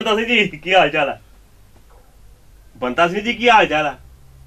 बंता सिंह जी की हाल चाल है? बंता सिंह जी की हाल चाल है?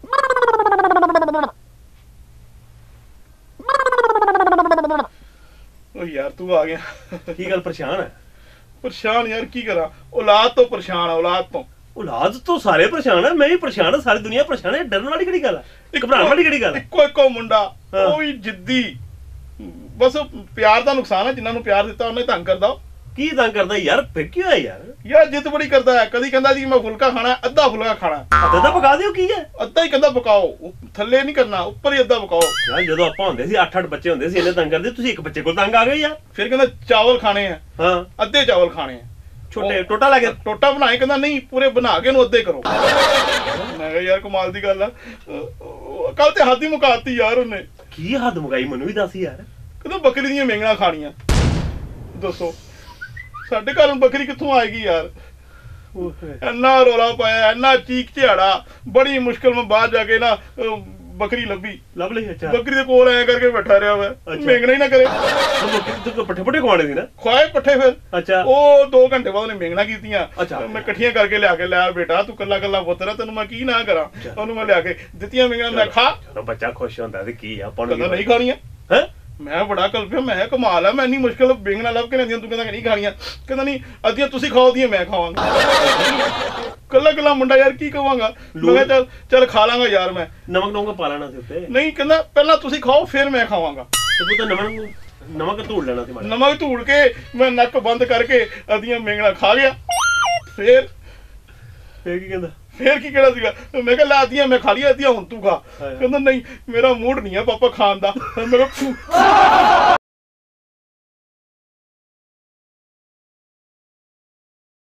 ओ यार तू आ गया। की गल परेशान है? परेशान यार की करा, औलाद तो परेशान है, औलाद तो। औलाद तो सारे परेशान है, मैं भी परेशान है, सारी दुनिया परेशान है। डरन वाली केड़ी गल है? घबराने वाली केड़ी गल है? इको मुंडा ओ ही जिद्दी, बस प्यार दा नुकसान है। जिन्हां नूं प्यार दिता उन्हें तंग करदा। की तंग करदा यार? फिर की होया यार? यार जिद बड़ी करदा है। कदी कहंदा जी मैं फुलका खाना है, अद्धा फुलका खाना है। अद्धा पका दियो की है? अद्धा ही कहंदा पकाओ, थल्ले नहीं करना, ऊपर ही अद्धा पकाओ। यार जदों आपां हुंदे सी 8-8 बच्चे हुंदे सी, इन्ने तंग करदे, तुसीं एक बच्चे कोल तंग आ गए यार। फिर कहंदा चावल खाने हैं, हां अद्धे चावल खाने हैं। छोटे टोटा लगे टोटा बनाए, कहंदा नहीं पूरे बना के अद्धे करो। मैं कहा यार कमाल दी गल है। कल ते हद ही मुकाती यार उन्हें। की हद मुकाई मैनूं भी दस यार। कहंदा बकरी दी मेंगणा खानियां। दसो साडे घर बकरी कित्थों आएगी यार? इन्ना रौला पाया, इन्ना चीक झाड़ा, बड़ी मुश्किल में बाहर जाके ना बकरी लभी। लभ लई? अच्छा। बकरी दे कोल ऐ करके बैठा रहा हुआ, मेंगना ही ना करे। तो पट्ठे पुट्ठे खवाने सी ना? खुआए पट्ठे फिर। अच्छा। ओ 2 घंटे बाद उन्हें मेंगना कीतियां। अच्छा। मैं इकट्ठियां करके लिया के, लै बेटा तू कल्ला कल्ला पुत्तर है, तेनू मैं की ना करा। ओनू मैं लिया के दित्तियां मेंगना, मैं खा। चलो बच्चा खुश होंदा ते की आपां कहंदा नहीं खानियां। हैं? मैं बड़ा कल्पिया, मैं कमाल है, मैं इन्नी मुश्किल बेंगना लभ के लेंदियां, तू कहंदा नहीं खानियां। कहंदा नहीं अद्धियां तुसीं खाओ, अद्धियां मैं खावांगा। कल्ला कल्ला मुंडा यार की कहांगा। मैं चल चल खा लांगा यार, मैं नमक नमक पा लेना सी उत्ते। नहीं कहंदा पहला तुसीं खाओ फिर मैं खावांगा। ते तू तो नमक धूड़ लेना सी माड़ा। नमक धूड़ के मैं नक बंद करके अद्धियां मेंगना खा गया। फिर की कहंदा? फिर की कहना सीगा? मैं कहा ला अद्धियां मैं खा लिया, अद्धियां हुण तू खा। कहंदा नहीं मेरा मूड नहीं है पापा खान दा। मैं कहा